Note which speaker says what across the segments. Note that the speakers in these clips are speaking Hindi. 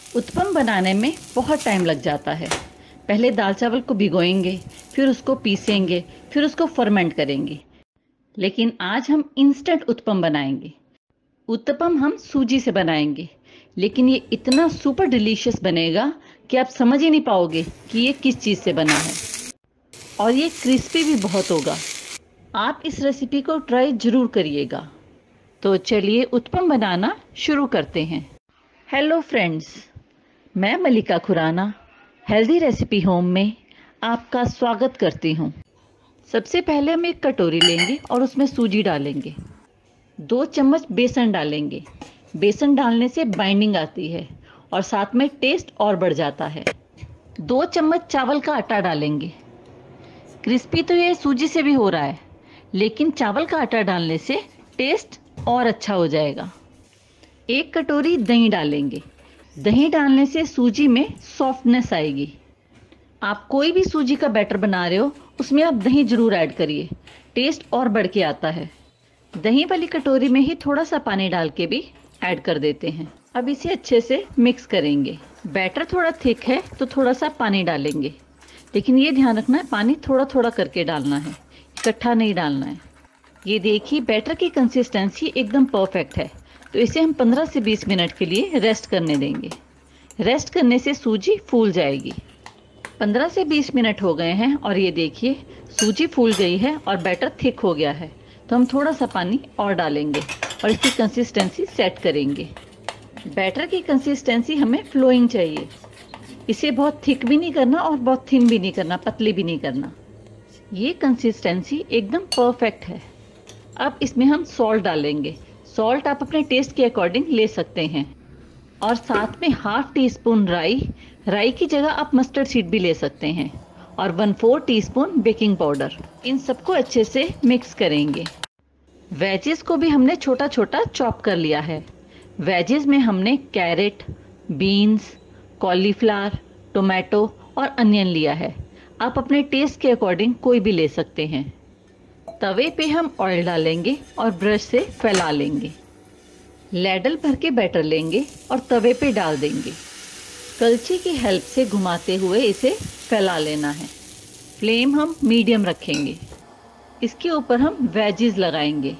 Speaker 1: उत्पम बनाने में बहुत टाइम लग जाता है। पहले दाल चावल को भिगोएंगे, फिर उसको पीसेंगे, फिर उसको फर्मेंट करेंगे। लेकिन आज हम इंस्टेंट उत्पम बनाएंगे। उत्तपम हम सूजी से बनाएंगे, लेकिन ये इतना सुपर डिलीशियस बनेगा कि आप समझ ही नहीं पाओगे कि ये किस चीज़ से बना है। और ये क्रिस्पी भी बहुत होगा। आप इस रेसिपी को ट्राई ज़रूर करिएगा। तो चलिए उत्पम बनाना शुरू करते हैं। हेलो फ्रेंड्स, मैं Malika Khurana healthy recipe home में आपका स्वागत करती हूँ। सबसे पहले हम एक कटोरी लेंगे और उसमें सूजी डालेंगे। 2 चम्मच बेसन डालेंगे। बेसन डालने से बाइंडिंग आती है और साथ में टेस्ट और बढ़ जाता है। 2 चम्मच चावल का आटा डालेंगे। क्रिस्पी तो ये सूजी से भी हो रहा है, लेकिन चावल का आटा डालने से टेस्ट और अच्छा हो जाएगा। 1 कटोरी दही डालेंगे। दही डालने से सूजी में सॉफ्टनेस आएगी। आप कोई भी सूजी का बैटर बना रहे हो, उसमें आप दही जरूर ऐड करिए, टेस्ट और बढ़ के आता है। दही वाली कटोरी में ही थोड़ा सा पानी डाल के भी ऐड कर देते हैं। अब इसे अच्छे से मिक्स करेंगे। बैटर थोड़ा थिक है तो थोड़ा सा पानी डालेंगे, लेकिन ये ध्यान रखना है पानी थोड़ा थोड़ा करके डालना है, इकट्ठा नहीं डालना है। ये देखिए बैटर की कंसिस्टेंसी एकदम परफेक्ट है, तो इसे हम 15 से 20 मिनट के लिए रेस्ट करने देंगे। रेस्ट करने से सूजी फूल जाएगी। 15 से 20 मिनट हो गए हैं और ये देखिए सूजी फूल गई है और बैटर थिक हो गया है। तो हम थोड़ा सा पानी और डालेंगे और इसकी कंसिस्टेंसी सेट करेंगे। बैटर की कंसिस्टेंसी हमें फ्लोइंग चाहिए। इसे बहुत थिक भी नहीं करना और बहुत थिन भी नहीं करना, पतली भी नहीं करना। ये कंसिस्टेंसी एकदम परफेक्ट है। अब इसमें हम सॉल्ट डालेंगे। सॉल्ट आप अपने टेस्ट के अकॉर्डिंग ले सकते हैं। और साथ में ½ टीस्पून राई की जगह आप मस्टर्ड सीड भी ले सकते हैं। और 1/4 टीस्पून बेकिंग पाउडर। इन सबको अच्छे से मिक्स करेंगे। वेजेस को भी हमने छोटा छोटा चॉप कर लिया है। वेजेस में हमने कैरेट, बीन्स, कॉलीफ्लावर, टोमेटो और अनियन लिया है। आप अपने टेस्ट के अकॉर्डिंग कोई भी ले सकते हैं। तवे पे हम ऑयल डालेंगे और ब्रश से फैला लेंगे। लैडल भर के बैटर लेंगे और तवे पे डाल देंगे। कलछी की हेल्प से घुमाते हुए इसे फैला लेना है। फ्लेम हम मीडियम रखेंगे। इसके ऊपर हम वेजीज लगाएंगे।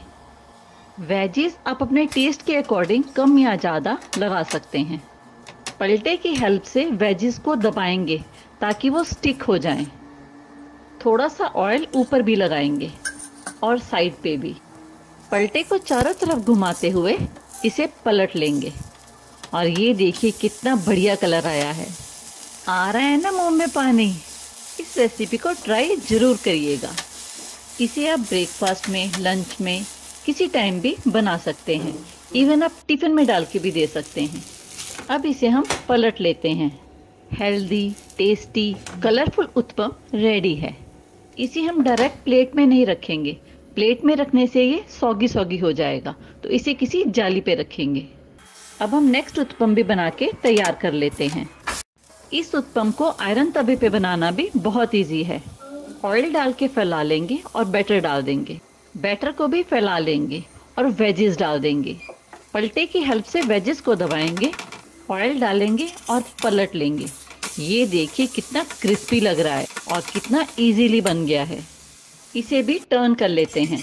Speaker 1: वेजीज आप अपने टेस्ट के अकॉर्डिंग कम या ज़्यादा लगा सकते हैं। पलटे की हेल्प से वेजीज को दबाएंगे ताकि वो स्टिक हो जाएं। थोड़ा सा ऑयल ऊपर भी लगाएंगे और साइड पे भी। पलटे को चारों तरफ घुमाते हुए इसे पलट लेंगे। और ये देखिए कितना बढ़िया कलर आया है। आ रहा है ना मुंह में पानी। इस रेसिपी को ट्राई ज़रूर करिएगा। इसे आप ब्रेकफास्ट में, लंच में, किसी टाइम भी बना सकते हैं। इवन आप टिफ़िन में डाल के भी दे सकते हैं। अब इसे हम पलट लेते हैं। Healthy, tasty, colourful uttapam ready है। इसे हम डायरेक्ट प्लेट में नहीं रखेंगे। प्लेट में रखने से ये सौगी सौगी हो जाएगा, तो इसे किसी जाली पे रखेंगे। अब हम नेक्स्ट उत्पम भी बना के तैयार कर लेते हैं। इस उत्पम को आयरन तवे पे बनाना भी बहुत इजी है। ऑयल डाल के फैला लेंगे और बैटर डाल देंगे। बैटर को भी फैला लेंगे और वेजेस डाल देंगे। पलटे की हेल्प से वेजेस को दबाएंगे, ऑयल डालेंगे और पलट लेंगे। ये देखिए कितना क्रिस्पी लग रहा है और कितना इजीली बन गया है। इसे भी टर्न कर लेते हैं।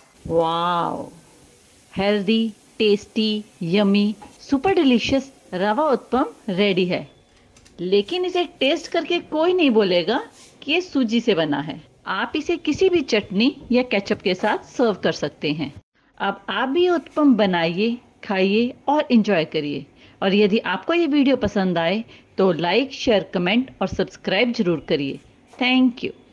Speaker 1: Wow! Healthy, tasty, yummy, super delicious rava uttapam ready है। लेकिन इसे टेस्ट करके कोई नहीं बोलेगा कि ये सूजी से बना है। आप इसे किसी भी चटनी या केचप के साथ सर्व कर सकते हैं। अब आप भी उत्पम बनाइए, खाइए और एंजॉय करिए। और यदि आपको ये वीडियो पसंद आए तो लाइक, शेयर, कमेंट और सब्सक्राइब जरूर करिए। Thank you.